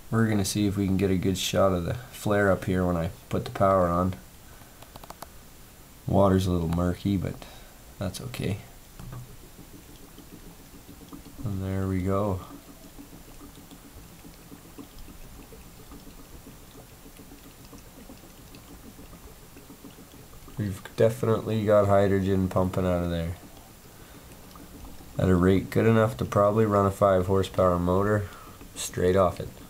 We're gonna see if we can get a good shot of the flare up here when I put the power on. Water's a little murky, but that's okay. And there we go. We've definitely got hydrogen pumping out of there at a rate good enough to probably run a 5 horsepower motor straight off it.